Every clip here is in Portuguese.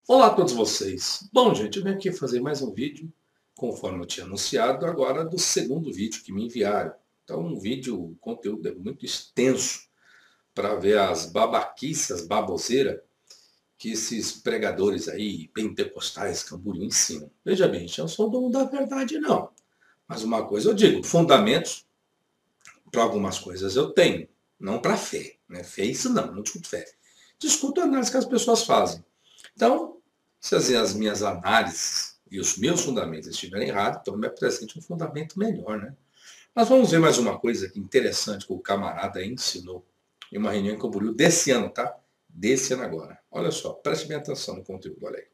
Olá a todos vocês. Bom, gente, eu venho aqui fazer mais um vídeo, conforme eu tinha anunciado, agora do segundo vídeo que me enviaram. Então, o conteúdo é muito extenso para ver as babaquices, as baboseiras que esses pregadores aí, pentecostais, Camboriú, ensinam. Veja bem, eu não sou dono da verdade, não. Mas uma coisa eu digo, fundamentos para algumas coisas eu tenho, não para fé. Né? Fé isso não discuto fé. Discuto a análise que as pessoas fazem. Então, se as minhas análises e os meus fundamentos estiverem errados, então me apresente um fundamento melhor, né? Mas vamos ver mais uma coisa interessante que o camarada ensinou em uma reunião em Camboriú desse ano, tá? Desse ano agora. Olha só, preste bem atenção no conteúdo, olha aí.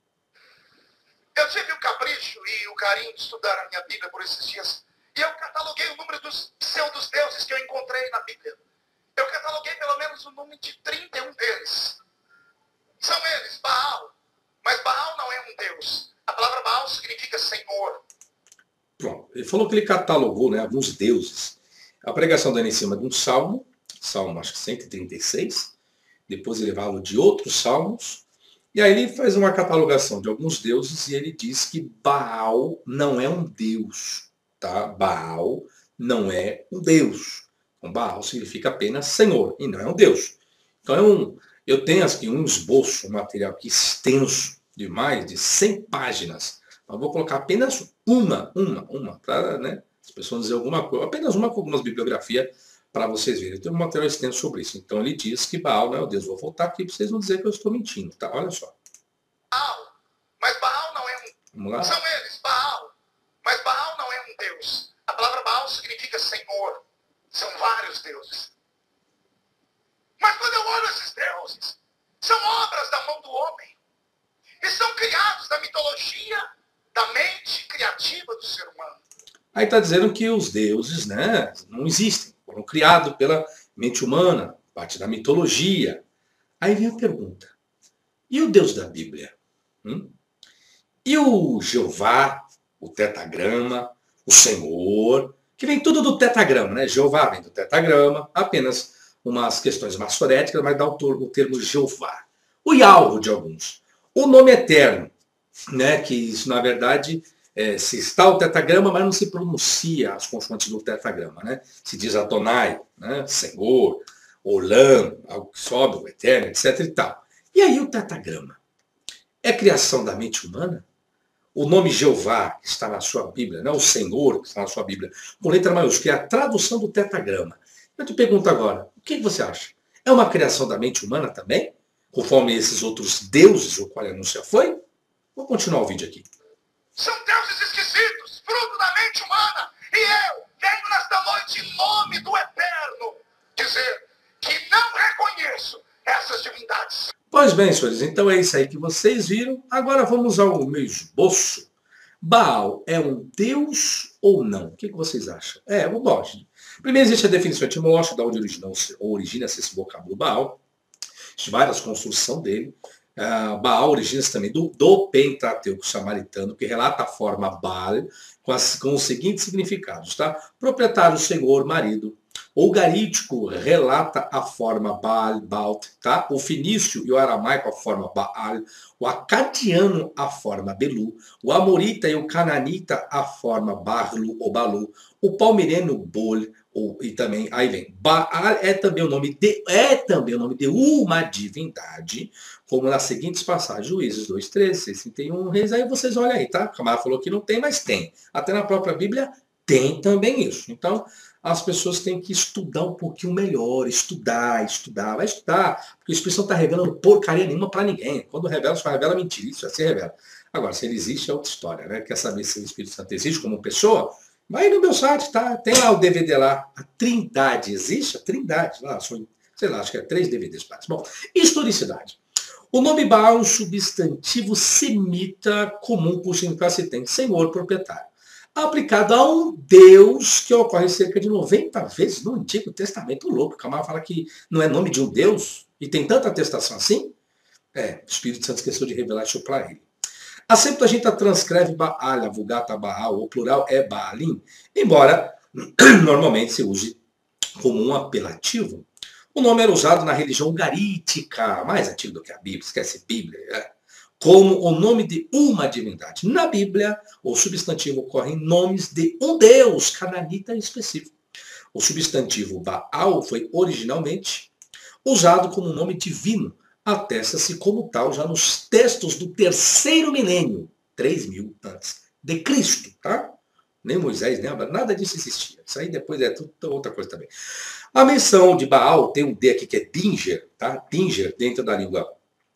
Eu tive o capricho e o carinho de estudar a minha Bíblia por esses dias. E eu cataloguei o número dos pseudos-deuses que eu encontrei na Bíblia. Eu cataloguei pelo menos o número de 31 deles. São eles, Baal. Mas Baal não é um deus. A palavra Baal significa Senhor. Pronto, ele falou que ele catalogou, né, alguns deuses. A pregação dele em cima de um salmo, salmo acho que 136, depois ele fala de outros salmos, e aí ele faz uma catalogação de alguns deuses e ele diz que Baal não é um deus, tá? Baal não é um deus. Então, Baal significa apenas Senhor e não é um deus. Então eu tenho aqui um esboço, um material aqui extenso de mais de 100 páginas. Eu vou colocar apenas uma, para, né, as pessoas dizer alguma coisa, apenas uma com algumas bibliografias para vocês verem. Eu tenho um material extenso sobre isso. Então ele diz que Baal não é o Deus. Vou voltar aqui para vocês não dizer que eu estou mentindo, tá? Olha só. Baal. Mas Baal não é um... Vamos lá? São eles, Baal. Mas Baal não é um deus. A palavra Baal significa Senhor. São vários deuses. Mas quando eu olho esses deuses, são obras da mão do homem. E são criados da mitologia, da mente criativa do ser humano. Aí está dizendo que os deuses, né, não existem. Foram criados pela mente humana, parte da mitologia. Aí vem a pergunta. E o Deus da Bíblia? E o Jeová, o tetagrama, o Senhor, que vem tudo do tetagrama, né? Jeová vem do tetagrama, apenas umas questões maçoréticas, mas dá o termo Jeová. O Yahweh de alguns. O nome eterno, né? Que isso, na verdade, se está o tetagrama, mas não se pronuncia as consoantes do tetagrama, né? Se diz Adonai, né? Senhor, Olam, algo que sobe, o eterno, etc e tal. E aí o tetagrama? É criação da mente humana? O nome Jeová, que está na sua Bíblia, né? O Senhor, que está na sua Bíblia, com letra maiúscula, é a tradução do tetagrama. Eu te pergunto agora, o que você acha? É uma criação da mente humana também? Conforme esses outros deuses, o qual a anúncia foi? Vou continuar o vídeo aqui. São deuses esquisitos, fruto da mente humana. E eu venho nesta noite, em nome do Eterno, dizer que não reconheço essas divindades. Pois bem, senhores, então é isso aí que vocês viram. Agora vamos ao meu esboço. Baal é um deus ou não? O que vocês acham? Eu gosto. Primeiro existe a definição etimológica, da onde origina-se esse vocábulo Baal. Existem várias construções dele. Baal origina-se também do Pentateuco samaritano, que relata a forma Baal com os seguintes significados, tá? Proprietário, senhor, marido. O garítico relata a forma Baal, Baalt, tá? O fenício e o aramaico a forma Baal, o acadiano a forma Belu, o amorita e o cananita a forma Barlu ou Balu, o palmeireno Bol, e também, aí vem, Baal é também o nome de uma divindade, como nas seguintes passagens, Juízes 2, 13, 6, 31, Reis, aí vocês olham aí, tá? Camara falou que não tem, mas tem. Até na própria Bíblia tem também isso. Então, as pessoas têm que estudar um pouquinho melhor, vai estudar, porque o Espírito Santo está revelando porcaria nenhuma para ninguém. Quando revela, só revela mentira, isso já se revela. Agora, se ele existe, é outra história, né? Quer saber se o Espírito Santo existe como pessoa? Vai no meu site, tá? Tem lá o DVD lá, a Trindade, existe a Trindade, lá, sei lá, acho que é 3 DVDs para. Bom, historicidade. O nome Baal é um substantivo semita comum por significar se tem senhor proprietário, aplicado a um Deus que ocorre cerca de 90 vezes no Antigo Testamento. Louco, o Camargo fala que não é nome de um Deus e tem tanta atestação assim? O Espírito Santo esqueceu de revelar isso para ele. A Septuaginta transcreve Baal, a Vulgata Baal, o plural é Baalim, embora normalmente se use como um apelativo. O nome era usado na religião garítica, mais antigo do que a Bíblia, esquece Bíblia. como o nome de uma divindade. Na Bíblia, o substantivo ocorre em nomes de um deus cananita específico. O substantivo Baal foi originalmente usado como nome divino. Atesta-se como tal já nos textos do terceiro milênio, 3000 antes de Cristo, tá? Nem Moisés, nem Abraão, nada disso existia. Isso aí depois é tudo outra coisa também. A menção de Baal tem um D aqui que é Dinger, tá? Dinger, dentro da língua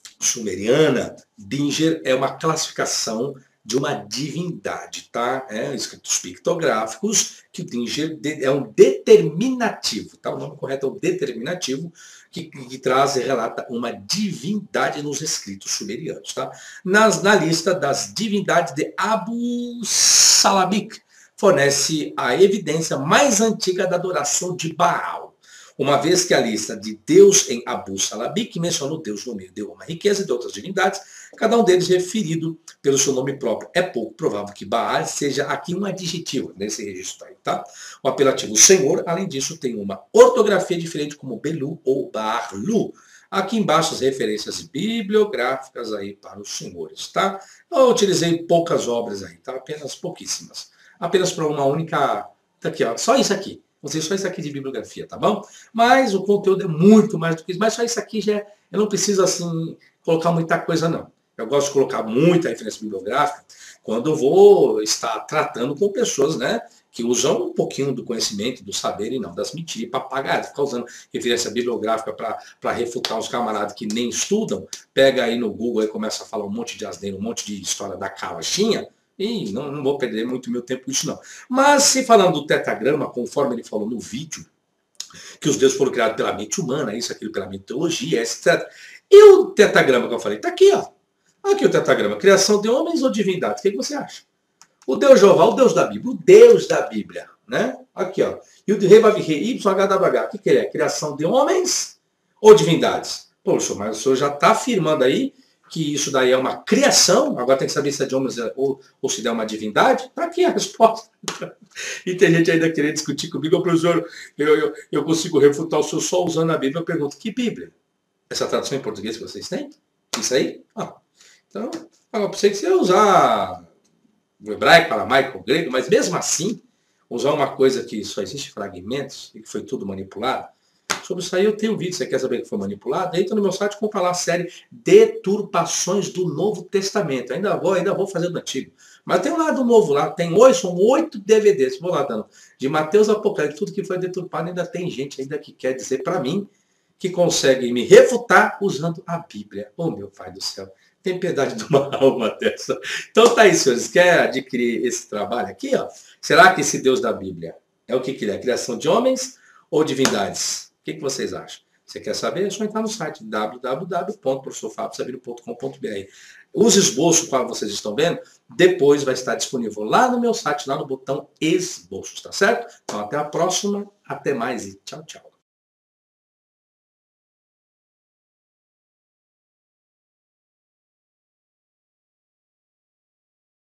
sumeriana, Dinger é uma classificação de uma divindade, tá? Escritos pictográficos, que o Dinger é um determinativo, tá? O nome correto é o determinativo, que traz e relata uma divindade nos escritos sumerianos, tá? Na lista das divindades de Abu Salabik, fornece a evidência mais antiga da adoração de Baal. Uma vez que a lista de Deus em Abu Salabik menciona o Deus no meio de uma riqueza de outras divindades, cada um deles referido pelo seu nome próprio. É pouco provável que Baal seja aqui um adjetivo nesse registro aí, tá? O apelativo Senhor, além disso, tem uma ortografia diferente como Belu ou Baarlu. Aqui embaixo as referências bibliográficas aí para os senhores, tá? Eu utilizei poucas obras aí, tá? Apenas pouquíssimas. Apenas para uma única... Tá aqui, ó, só isso aqui. Usei só isso aqui de bibliografia, tá bom? Mas o conteúdo é muito mais do que isso. Mas só isso aqui já... Eu não preciso, assim, colocar muita coisa, não. Eu gosto de colocar muita referência bibliográfica quando eu vou estar tratando com pessoas, né, que usam um pouquinho do conhecimento, do saber e não das mentiras, papagaios, ficar usando referência bibliográfica para refutar os camaradas que nem estudam, pega aí no Google e começa a falar um monte de asneira, um monte de história da carochinha, e não vou perder muito meu tempo com isso não. Mas se falando do tetragrama, conforme ele falou no vídeo, que os deuses foram criados pela mente humana, isso, aquilo, pela mitologia, etc. E o tetragrama que eu falei, tá aqui, ó. Aqui o tetragrama, criação de homens ou divindades? O que você acha? O Deus Jeová, o Deus da Bíblia, o Deus da Bíblia, né? Aqui, ó. E o de YHWH, o que ele é? Criação de homens ou divindades? Poxa, mas o senhor já está afirmando aí que isso daí é uma criação, agora tem que saber se é de homens ou se é uma divindade? Está aqui a resposta. E tem gente ainda querendo discutir comigo, professor, eu consigo refutar o senhor só usando a Bíblia. Eu pergunto, que Bíblia? Essa tradução em português que vocês têm? Isso aí? Então, fala para você que você usar o hebraico, aramaico, o grego, mas mesmo assim, usar uma coisa que só existe fragmentos e que foi tudo manipulado, sobre isso aí eu tenho um vídeo, você quer saber que foi manipulado? Entra no meu site e compra lá a série Deturpações do Novo Testamento. Ainda vou fazer do Antigo. Mas tem um lado novo lá, são 8 DVDs, vou lá dando, de Mateus Apocalipse, tudo que foi deturpado, ainda tem gente ainda que quer dizer para mim que consegue me refutar usando a Bíblia. Oh, meu Pai do céu, tem piedade de uma alma dessa. Então tá aí, senhores, quer adquirir esse trabalho aqui, ó? Será que esse Deus da Bíblia é o que ele é? Criação de homens ou divindades? O que vocês acham? Você quer saber? É só entrar no site www.professorfabiosabino.com.br. Os esboços, como vocês estão vendo, depois vai estar disponível lá no meu site, lá no botão esboços, tá certo? Então até a próxima, até mais e tchau, tchau.